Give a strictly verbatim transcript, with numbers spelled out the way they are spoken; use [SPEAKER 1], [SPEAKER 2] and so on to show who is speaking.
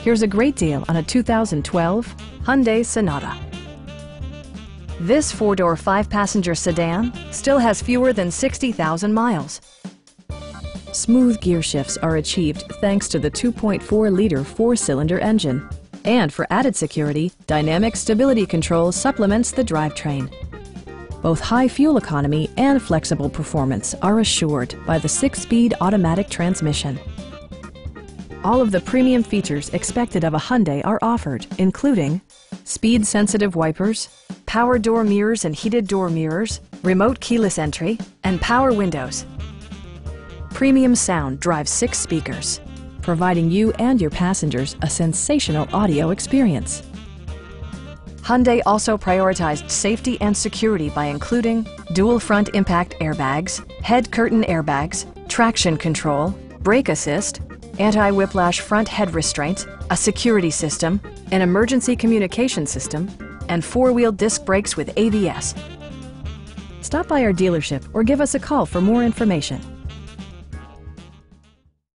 [SPEAKER 1] Here's a great deal on a two thousand twelve Hyundai Sonata. This four-door, five-passenger sedan still has fewer than sixty thousand miles. Smooth gear shifts are achieved thanks to the two point four liter four-cylinder engine. And for added security, dynamic stability control supplements the drivetrain. Both high fuel economy and flexible performance are assured by the six-speed automatic transmission. All of the premium features expected of a Hyundai are offered, including speed-sensitive wipers, power door mirrors and heated door mirrors, remote keyless entry, and power windows. Premium sound drives six speakers, providing you and your passengers a sensational audio experience. Hyundai also prioritized safety and security by including dual front impact airbags, head curtain airbags, traction control, brake assist, anti-whiplash front head restraints, a security system, an emergency communication system, and four-wheel disc brakes with A B S. Stop by our dealership or give us a call for more information.